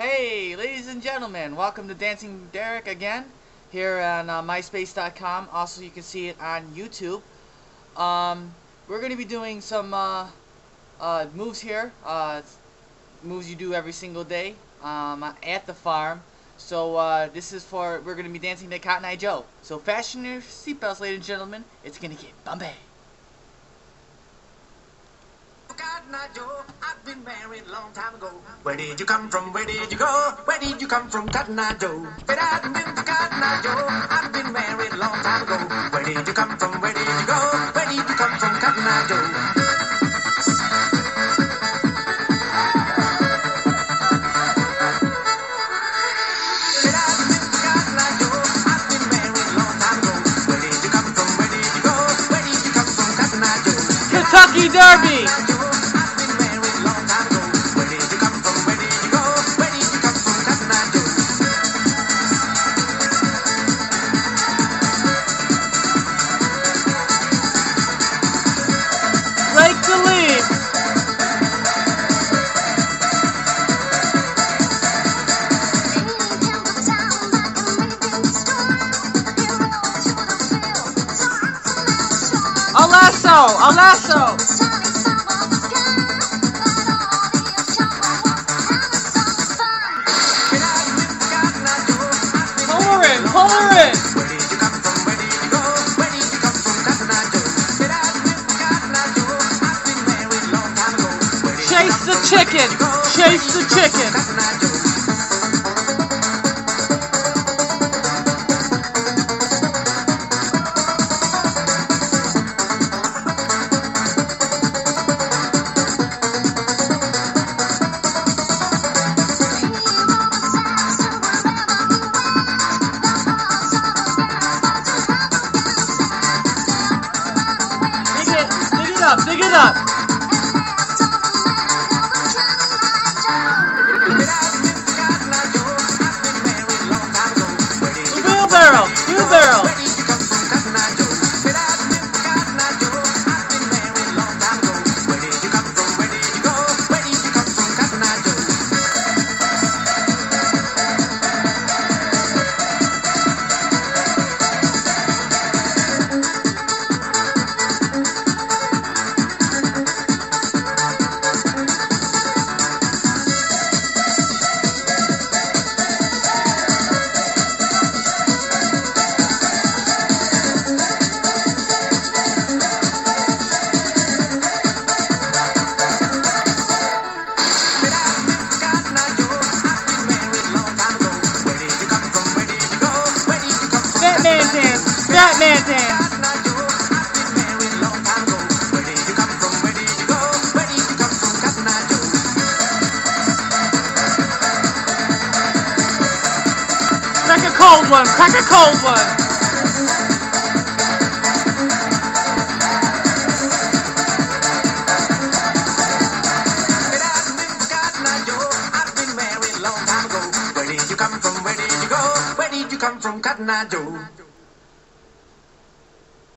Hey, ladies and gentlemen, welcome to Dancing Derek again, here on MySpace.com. Also, you can see it on YouTube. We're going to be doing some moves here, moves you do every single day at the farm. So we're going to be dancing to Cotton Eye Joe. So fasten your seatbelts, ladies and gentlemen. It's going to get bumpy. Cotton Eye Joe, I've been married a long time ago. Where did you come from? Where did you go? Where did you come from, Cotton Eye Joe? Get out and been to Cotton Eye Joe. I've been married a long time ago. Where did you come from? Where did you go? Where did you come from, Cotton Eye Joe? Kentucky Derby! Break the lead! A lasso! A lasso! Pull her in! Pull her in! Chase the chicken! Chase the chicken! Dig it up! Wheelbarrow! Wheelbarrow! Batman dance! Crack a cold one! Crack a cold one! Where did you come from? Where did you go? Where did you come from, Cotton Eye Joe?